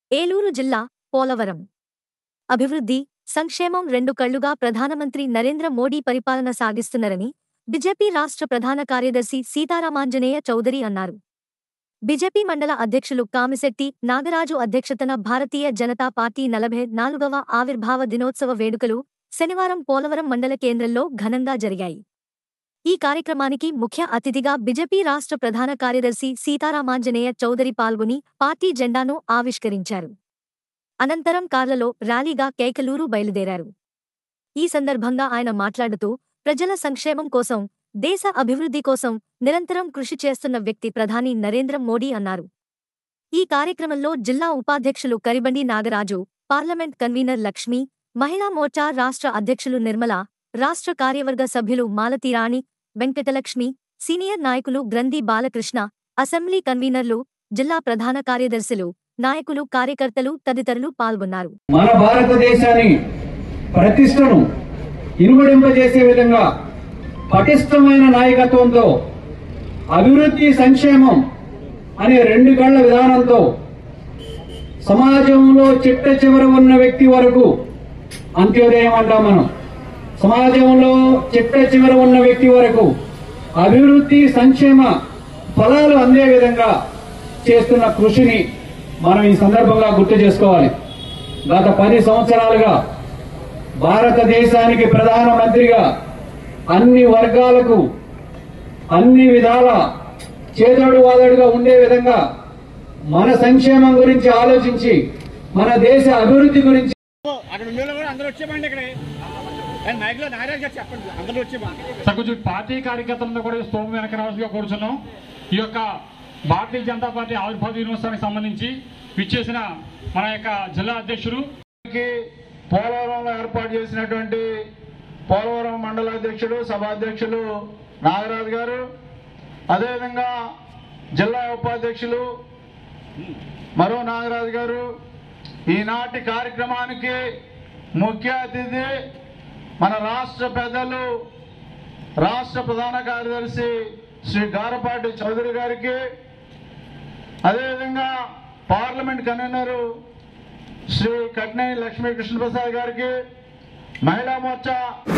ఏలూరు జిల్లా పోలవరం అభివృద్ధి సంక్షేమం రెండు కళ్లుగా ప్రధానమంత్రి నరేంద్ర మోడీ పరిపాలన సాగిస్తున్నారని బీజేపీ రాష్ట్ర ప్రధాన కార్యదర్శి సీతారామాంజనేయ చౌదరి అన్నారు. బీజేపీ మండల అధ్యక్షులు కామిశెట్టి నాగరాజు అధ్యక్షతన భారతీయ జనతా పార్టీ 44వ ఆవిర్భావ దినోత్సవ వేడుకలు శనివారం పోలవరం మండల కేంద్రంలో ఘనంగా జరిగాయి. ఈ కార్యక్రమానికి ముఖ్య అతిథిగా బీజేపీ రాష్ట్ర ప్రధాన కార్యదర్శి సీతారామాంజనేయ చౌదరి పాల్గొని పార్టీ జెండాను ఆవిష్కరించారు. అనంతరం కార్లలో ర్యాలీగా కేకలూరు బయలుదేరారు. ఈ సందర్భంగా ఆయన మాట్లాడుతూ ప్రజల సంక్షేమం కోసం, దేశ అభివృద్ధి కోసం నిరంతరం కృషి చేస్తున్న వ్యక్తి ప్రధాని నరేంద్ర మోడీ అన్నారు. ఈ కార్యక్రమంలో జిల్లా ఉపాధ్యక్షులు కరిబండి నాగరాజు, పార్లమెంట్ కన్వీనర్ లక్ష్మి, మహిళా మోర్చా రాష్ట్ర అధ్యక్షులు నిర్మల, రాష్ట్ర కార్యవర్గ సభ్యులు మాలతీరాణి, వెంకటలక్ష్మి, సీనియర్ నాయకులు గ్రంథి బాలకృష్ణ, అసెంబ్లీ కన్వీనర్లు, జిల్లా ప్రధాన కార్యదర్శులు, నాయకులు, కార్యకర్తలు తదితరులు పాల్గొన్నారు. మన భారతదేశాన్ని ప్రతిష్టను ఇనుమడింపజేసే విధంగా పటిష్టమైన నాయకత్వంతో అభివృద్ధి సంక్షేమం అనే రెండు కళ్ల విధానంతో సమాజంలో చిట్ట చివర ఉన్న వ్యక్తి వరకు అంత్యోదయం అంటాం మనం. సమాజంలో చిట్ట చివర ఉన్న వ్యక్తి వరకు అభివృద్ధి సంక్షేమ ఫలాలు అందే విధంగా చేస్తున్న కృషిని మనం ఈ సందర్భంగా గుర్తు చేసుకోవాలి. గత 10 సంవత్సరాలుగా భారతదేశానికి ప్రధానమంత్రిగా అన్ని వర్గాలకు అన్ని విధాల చేదోడు వాదోడుగా ఉండే విధంగా మన సంక్షేమం గురించి ఆలోచించి మన దేశ అభివృద్ధి గురించి కొంచెం పార్టీ కార్యకర్తలంతా కూడా స్తోమం వెనక రావాల్సిగా కోరుచున్నాం. ఈ యొక్క భారతీయ జనతా పార్టీ ఆవిర్భావ దినోత్సవానికి సంబంధించి విచ్చేసిన మన యొక్క జిల్లా అధ్యక్షుడు, పోలవరంలో ఏర్పాటు చేసినటువంటి పోలవరం మండల అధ్యక్షుడు, సభాధ్యక్షులు నాగరాజు గారు, అదేవిధంగా జిల్లా ఉపాధ్యక్షులు మరో నాగరాజు గారు, ఈనాటి కార్యక్రమానికి ముఖ్య అతిథి మన రాష్ట్ర పెద్దలు, రాష్ట్ర ప్రధాన కార్యదర్శి శ్రీ గారపాటి చౌదరి గారికి, అదేవిధంగా పార్లమెంట్ కన్వీనరు శ్రీ కట్నేని లక్ష్మీ కృష్ణప్రసాద్ గారికి, మహిళా మోర్చా